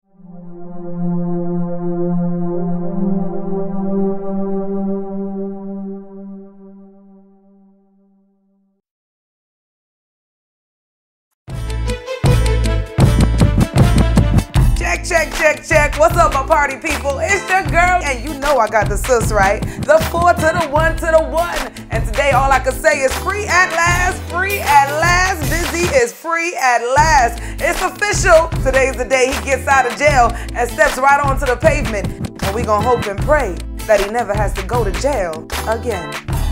Check. What's up, my party people? It's your girl, and you know I got the sus right. The 4 to the 1 to the 1. And today all I can say is free at last, free at last. Dizzy is free at last. It's official. Today's the day he gets out of jail and steps right onto the pavement. And we gonna hope and pray that he never has to go to jail again.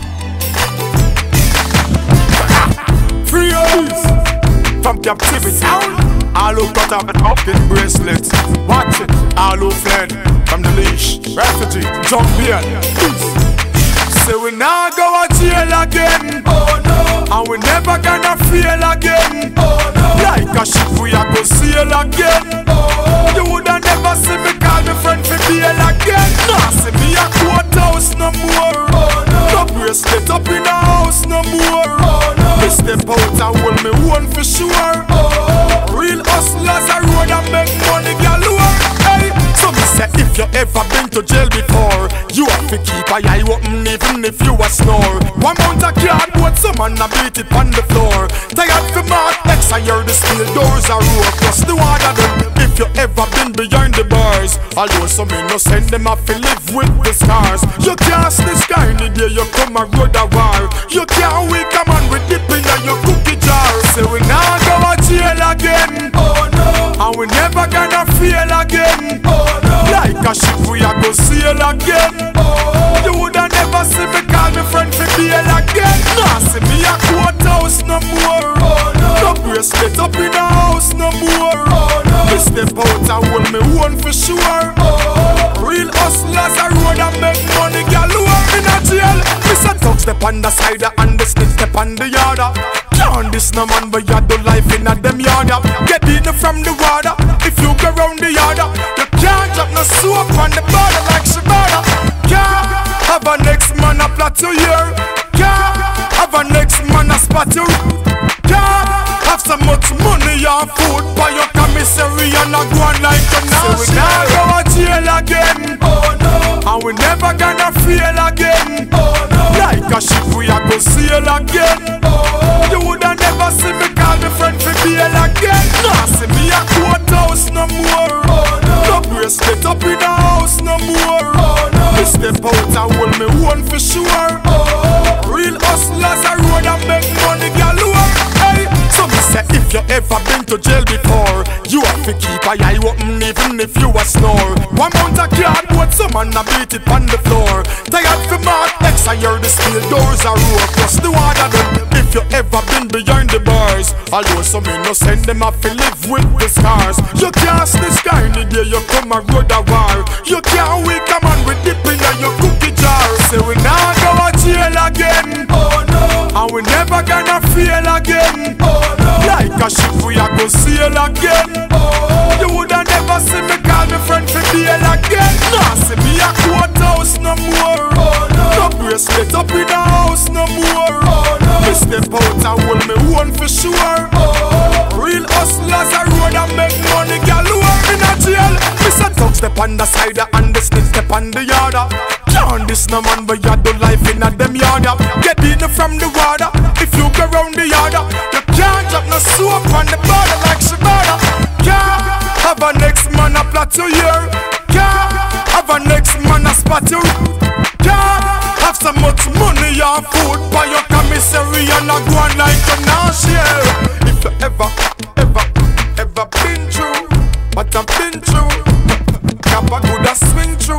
Free from captivity. All who cut off an optic bracelet. Watch it. All who fled from the leash. Refugee, jump here. Say we now go to jail again. Oh no. And we never gonna feel again. Oh no. Like a ship we a go sail again. Oh. You woulda never see me call me friend for bail again. Nah, see me a courthouse no more. Oh no. No bracelet up in the house no more. Oh no. Me step out and hold me one for sure. Oh. Real hustlers a road and make money galore. Hey, so me say if you ever been to jail before, you have to keep a eye open even if you a snore. One mount a cardboard, some man a beat it on the floor. Tired for Mark X, I hear the steel doors are rope. Plus the one of them, if you ever been behind the bars. Although some innocent them have to live with the scars. You can't this guy in the day you come a road a war. You can't wake a man with dip in your cookie jar. Say we now go to jail again. Oh no. And we never gonna feel again. Oh no. Like a ship we a go sail again. Oh. You woulda never see me call me friend for bail again. Nah, see me a courthouse no more. Oh no. No bracelet up in the house no more. Oh no. Me step out and hold me one for sure. Oh. Real hustlers a road and make money galore. In a jail, me say talk step on the side and the stick step on the yard. Can't this no man but you do life in a them yard. Get in from the water if you go round the yard. You can't drop no soap on the border like Shabada. Can't have a next man a plot to hear. Can't have a next man a spot you. Can't have so much money and food by your commissary and a go on like a now. So we now go to jail again. Oh no. And we never gonna feel again. Oh no. Like a ship we a go sail again. Oh. You woulda never see me call me friend for bail again. Nah, see me a courthouse no more. Oh no. No bracelet up in the house no more. Oh no. Me step out and hold me one for sure. Oh. Real hustlers a road and make money galore. Hey, so me say if you ever been to jail before, you have to keep a eye open even if you a snore. One mount a cardboard, some man a beat it on the floor. Tired for Mark X, I hear the steel doors are rope. Plus the one of them, if you ever been behind the bars. Although some innocent them have to live with the scars. You can't this guy in the day you come a road a war. You can't wake a man with dip in your cookie jar. Say we now go to jail again. Oh no. And we never gonna feel again. Oh no. Like a ship we a go sail again. Oh. You woulda never see me call me friend for bail again. Nah, see me a courthouse no more. Oh no. No bracelet up in the house no more. Oh no. Me step out and hold me one for sure. Oh. Real hustlers a road and make money galore. In a jail, me say talk step on the side and the stick step on the yard. Can't this no man but you do life in a them yard. Get in from the water if you go round the yard. You can't drop no soap on the border like Shabada. Can't have a next man a plot to hear. Can't have a next man a spot you. Can't have so much money and food by your commissary and a go on like a now share. If you ever been through what I've been through, Kappa coulda swing through.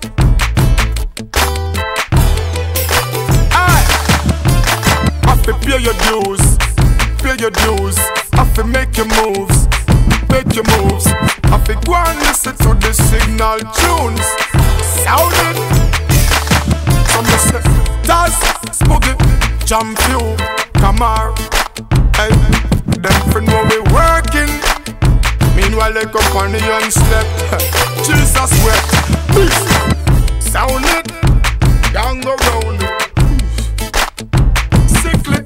Have to pay your dues, pay your dues. Have to make your moves, make your moves. Have to go and listen to the signal tunes. Sounding. So me say, Taz, Spooky, Jump you, Kamar. Hey, them friend when we working. Meanwhile they come on the young step. Jesus wept. Sound it, down go round. Sickly.